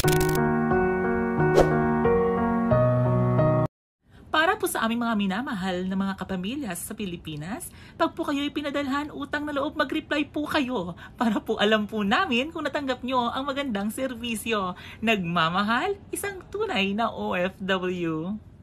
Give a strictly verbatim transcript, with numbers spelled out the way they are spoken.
Para po sa aming mga minamahal na mga kapamilya sa Pilipinas, pag po kayo'y pinadalhan utang na loob, mag-reply po kayo para po alam po namin kung natanggap nyo ang magandang serbisyo. Nagmamahal, isang tunay na O F W.